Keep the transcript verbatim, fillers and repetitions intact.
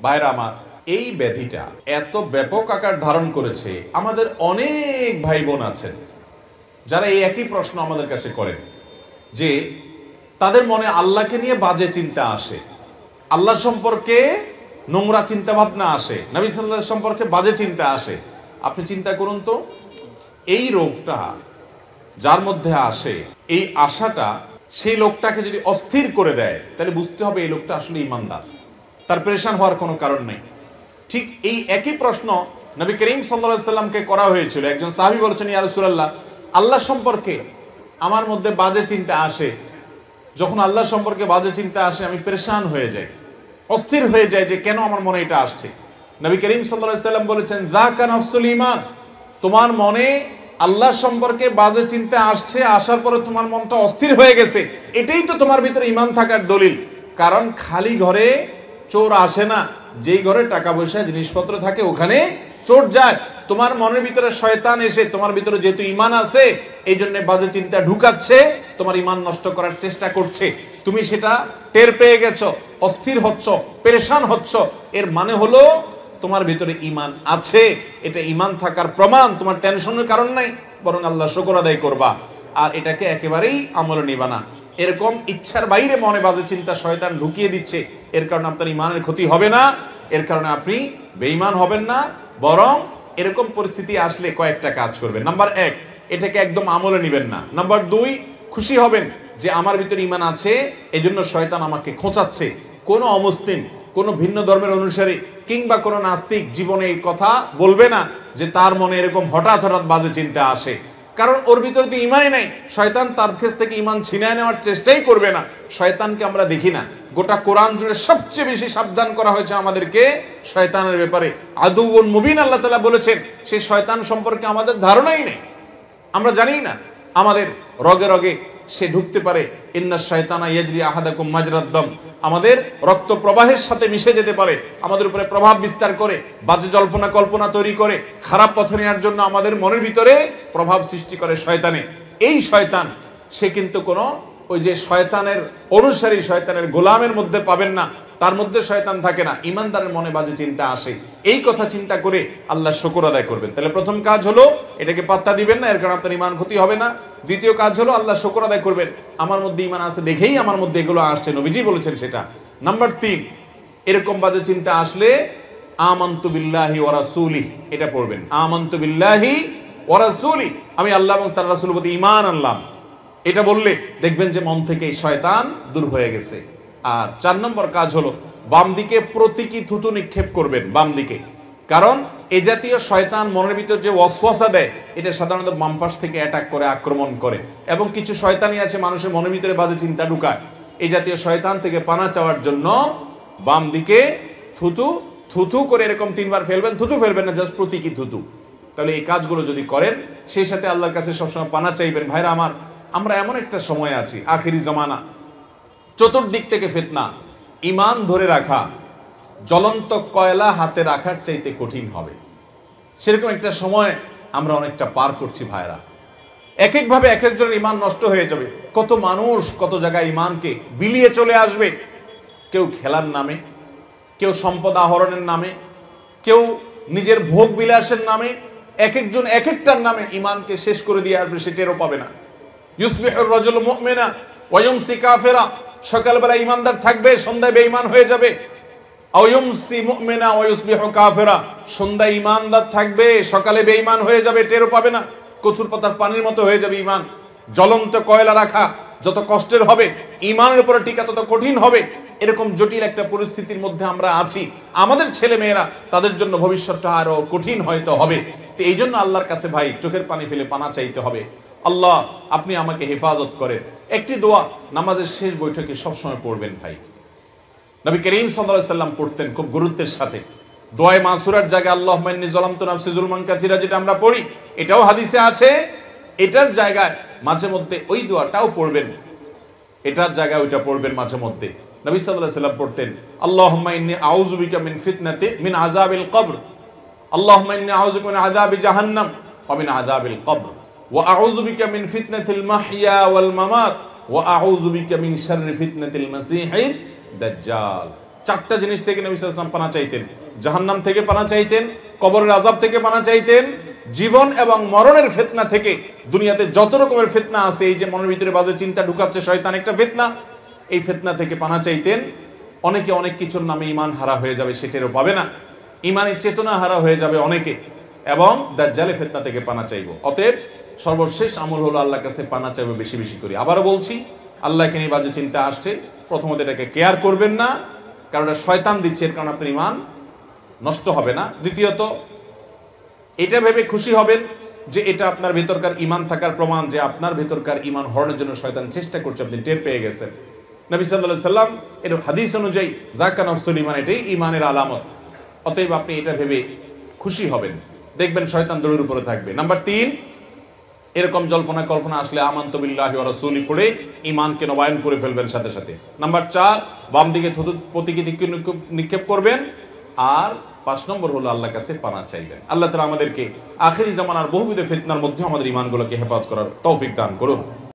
ভাইরা আমার, এই ব্যাধিটা এত ব্যাপক আকার ধারণ করেছে, আমাদের অনেক ভাই বোন আছেন যারা এই একই প্রশ্ন আমাদের কাছে করেন যে তাদের মনে আল্লাহকে নিয়ে বাজে চিন্তা আসে, আল্লাহ সম্পর্কে নোংরা চিন্তা ভাবনা আসে, নবী সাল্লাল্লাহু আলাইহি ওয়াসাল্লাম সম্পর্কে বাজে চিন্তা আসে। আপনি চিন্তা করুন তো, এই রোগটা যার মধ্যে আসে, এই আশাটা সেই লোকটাকে যদি অস্থির করে দেয়, তাহলে বুঝতে হবে এই লোকটা আসলে ঈমানদার, তার পেরেশান হওয়ার কোনো কারণ নেই। ঠিক এই একই প্রশ্ন নবী করিম সাল্লাল্লাহু আলাইহি ওয়াসাল্লামকে করা হয়েছিল। একজন সাহাবী বলেছেন, ইয়া রাসূলুল্লাহ, আল্লাহ সম্পর্কে আমার মধ্যে বাজে চিন্তা আসে, যখন আল্লাহ সম্পর্কে বাজে চিন্তা আসে আমি পেরেশান হয়ে যাই, অস্থির হয়ে যায় যে কেন আমার মনে এটা আসছে। নবী করিম সাল্লাল্লাহু আলাইহি ওয়াসাল্লাম বলেছেন, যাকা নাফসুল ঈমান, তোমার মনে আল্লাহ সম্পর্কে বাজে চিন্তা আসছে, আসার পরে তোমার মনটা অস্থির হয়ে গেছে, এটাই তো তোমার ভিতরে ঈমান থাকার দলিল। কারণ খালি ঘরে চোর আসে না, যেই ঘরে টাকা পয়সা জিনিসপত্র থাকে ওখানে চোর যায়। তোমার মনের ভিতরে শয়তান এসে তোমার ভিতরে যেহেতু ঈমান আছে, এই জন্য বাজে চিন্তা ঢুকাচ্ছে, তোমার ঈমান নষ্ট করার চেষ্টা করছে। তুমি সেটা টের পেয়ে গেছো, অস্থির হচ্ছ, পেরেশান হচ্ছ, এর মানে হলো তোমার ভিতরে ঈমান আছে। এটা ঈমান থাকার প্রমাণ, তোমার টেনশনের কারণ নাই, বরং আল্লাহ শুকর আদায় করবা। আর এটাকে একেবারেই আমলে নিবা না। এরকম ইচ্ছার বাইরে মনে বাজে চিন্তা শয়তান ঢুকিয়ে দিচ্ছে, এর কারণে আপনার ঈমানের ক্ষতি হবে না, এর কারণে আপনি বেঈমান হবেন না, বরং এরকম পরিস্থিতি আসলে কয়েকটা কাজ করবেন। নাম্বার এক, এটাকে একদম আমলে নিবেন না। নাম্বার দুই, খুশি হবেন যে আমার ভিতরে ঈমান আছে, এজন্য শয়তান আমাকে খোঁচাচ্ছে। কোনো অমুসলিম, কোনো ভিন্ন ধর্মের অনুসারী কিংবা কোনো নাস্তিক জীবনে এই কথা বলবে না যে তার মনে এরকম হঠাৎ হঠাৎ বাজে চিন্তা আসে, কারণ ওর ভিতরে তো ঈমানই নাই। শয়তান তার কাছ থেকে ঈমান ছিনিয়ে নেওয়ার চেষ্টাই করবে না। শয়তানকে আমরা দেখি না, গোটা কোরআন জুড়ে সবচেয়ে বেশি সাবধান করা হয়েছে আমাদেরকে শয়তানের ব্যাপারে। আদুউন মুবিন আল্লাহ তাআলা বলেছেন, সেই শয়তান সম্পর্কে আমাদের ধারণাই নেই, আমরা জানি না। আমাদের রগে রগে সে ঢুকতে পারে, ইন্নাশ শায়তানা ইয়াজরি আহাদাকুম মাজরাদ দাম, আমাদের রক্ত প্রবাহের সাথে মিশে যেতে পারে, আমাদের উপরে প্রভাব বিস্তার করে, বাজে জল্পনা কল্পনা তৈরি করে, খারাপ পথে নেওয়ার জন্য আমাদের মনের ভিতরে প্রভাব সৃষ্টি করে শয়তানে। এই শয়তান সে কিন্তু কোনো ওই যে শয়তানের অনুসারী, শয়তানের গোলামের মধ্যে পাবেন না, তার মধ্যে শয়তান থাকে না। ঈমানদারের মনে বাজে চিন্তা আসে, এই কথা চিন্তা করে আল্লাহ শুকর আদায় করবেন। তাহলে প্রথম কাজ হলো এটাকে পাত্তা দিবেন না, এর কারণে আপনার ঈমান ক্ষতি হবে না। দ্বিতীয় কাজ হলো আল্লাহ শুকর আদায় করবেন, আমার মধ্যে ঈমান আছে দেখেই আমার মধ্যে এগুলো আসছে, নবীজি বলেছেন সেটা। নাম্বার তিন, এরকম বাজে চিন্তা আসলে আমানতু বিল্লাহি ওয়া রাসূলিহি, এটা পড়বেন, আমানতু বিল্লাহি ওয়া রাসূলিহি, আমি আল্লাহ এবং তার রাসূলের প্রতি ঈমান আনলাম। এটা বললে দেখবেন যে মন থেকে শয়তান দূর হয়ে গেছে। আর চার নম্বর কাজ হলো বাম দিকে প্রতীকী থুতু নিক্ষেপ করবেন, বাম দিকে। কারণ এ জাতীয় শয়তান মনের ভিতর যে ওয়াসওয়াসা দেয়, এটা সাধারণত বাম পাশ থেকে অ্যাটাক করে, আক্রমণ করে। এবং কিছু শয়তানি আছে মানুষের মনের ভিতরে বাজে চিন্তা ঢুকায়। এই জাতীয় শয়তান থেকে পানা চাওয়ার জন্য বাম দিকে থুতু থুতু করে এরকম তিনবার ফেলবেন, থুতু ফেলবেন না, জাস্ট প্রতীকী থুতু। তাহলে এই কাজগুলো যদি করেন, সেই সাথে আল্লাহর কাছে সবসময় পানা চাইবেন। ভাইরা আমার, আমরা এমন একটা সময় আছি, আখিরি জমানা, চতুর্দিক থেকে ফিতনা, ঈমান ধরে রাখা জ্বলন্ত কয়লা হাতে রাখার চাইতে কঠিন হবে। সেরকম একটা সময় আমরা অনেকটা পার করছি ভাইরা। এক একভাবে এক একজনের ঈমান নষ্ট হয়ে যাবে। কত মানুষ কত জায়গায় ঈমানকে বিলিয়ে চলে আসবে, কেউ খেলার নামে, কেউ সম্পদ আহরণের নামে, কেউ নিজের ভোগ বিলাসের নামে, এক একজন এক একটার নামে ঈমানকে শেষ করে দিয়ে আসবে, সে টেরও পাবে না। ইউসবিহুর রাজুলু মুমিনা ওয়া ইউমসি কাফিরা, সকালবেলা ঈমানদার থাকবে, সন্ধ্যায় বেঈমান হয়ে যাবে। আও ইউমসি মুমিনা ওয়া ইউসবিহু কাফিরা, সন্ধ্যায় ঈমানদার থাকবে, সকালে বেঈমান হয়ে যাবে, টেরও পাবে না। কচুর পাতার পানির মতো হয়ে যাবে ঈমান। জ্বলন্ত কয়লা রাখা যত কষ্টের হবে, ঈমানের উপরে টিকা তত কঠিন হবে। এরকম জটিল একটা পরিস্থিতির মধ্যে আমরা আছি। আমাদের ছেলে মেয়েরা, তাদের জন্য ভবিষ্যৎটা আরো কঠিন হয়তো হবে। তো এই জন্য আল্লাহর কাছে ভাই চোখের পানি ফেলে পানা চাইতে হবে, আল্লাহ আপনি আমাকে হেফাজত করেন। একটি দোয়া নামাজের শেষ বৈঠকে সবসময় পড়বেন ভাই। নবী করিম সাল্লাল্লাহু আলাইহি সাল্লাম পড়তেন খুব গুরুত্বের সাথে। দোয়ায়ে মাসুরার জায়গায় আল্লাহুম্মা ইন্নী যালামতু নাফসি যুলমান কাসীরা, যেটা আমরা পড়ি, এটাও হাদিসে আছে। এটার জায়গায় মাঝে মধ্যে ওই দোয়াটাও পড়বেন, এটার জায়গায় ওইটা পড়বেন মাঝে মধ্যে। নবী সাল্লাল্লাহু আলাইহি সাল্লাম পড়তেন, আল্লাহুম্মা ইন্নী আউযু বিকা মিন ফিতনাতি মিন আযাবিল কবর, আল্লাহুম্মা ইন্নী আউযু বিকা মিন আযাবি জাহান্নাম ওয়া মিন আযাবিল কবর, ওয়া আউযু বিকা মিন ফিতনাতিল মাহইয়া ওয়াল মামাত, ওয়া আউযু বিকা মিন শাররি ফিতনাতিল মাসীহিদ দাজ্জাল। চারটা জিনিস থেকে নবী সাল্লাল্লাহু আলাইহি ওয়াসাল্লাম পানা চাইতেন। জাহান্নাম থেকে পানা চাইতেন, কবরের আযাব থেকে পানা চাইতেন, জীবন এবং মরণের ফিতনা থেকে। দুনিয়াতে যত রকমের ফিতনা আছে, এই যে মনের ভিতরে বাজে চিন্তা ঢুকাচ্ছে শয়তান, একটা ফিতনা, এই ফিতনা থেকে পানা চাইতেন। অনেকে অনেক কিছুর নামে ঈমান হারা হয়ে যাবে, সেটারও পাবে না, ঈমানের চেতনা হারা হয়ে যাবে অনেকে, এবং দাজ্জালের ফিতনা থেকে পানা চাইবো। অতএব সর্বশেষ আমল হলো আল্লাহর কাছে পানা চাইবো বেশি বেশি করে। আবারও বলছি, আল্লাহকে নিয়ে বাজে চিন্তা আসছে, প্রথমত এটাকে কেয়ার করবেন না, কারণ এটা শয়তান দিচ্ছে, এর কারণে আপনার ঈমান নষ্ট হবে না। দ্বিতীয়ত, এটা ভেবে খুশি হবেন যে এটা আপনার ভেতরকার ঈমান থাকার প্রমাণ, যে আপনার ভেতরকার ঈমান হরণের জন্য শয়তান চেষ্টা করছে, আপনি টের পেয়ে গেছেন। নবী সাল্লাল্লাহু আলাইহি সাল্লাম এর হাদিস অনুযায়ী যাকা নফসুল ঈমান, এটাই ঈমানের আলামত। অতএব আপনি এটা ভেবে খুশি হবেন, দেখবেন শয়তান দৌড়ের উপরে থাকবে। নাম্বার তিন, এরকম জল্পনা কল্পনা আসলে আমানতু বিল্লাহি ওয়া রাসূলি পড়ে ঈমানকে নবায়ন করে ফেলবেন সাথে সাথে। নাম্বার চার, বাম দিকে থুতু প্রতীকী দিকে নিক্ষেপ করবেন। আর পাঁচ নম্বর হলো আল্লাহর কাছে পানা চাইবেন। আল্লাহ তাআলা আমাদেরকে আখিরি জামানার বহুবিধ ফিতনার মধ্যে আমাদের ঈমানগুলোকে হেফাজত করার তৌফিক দান করুন।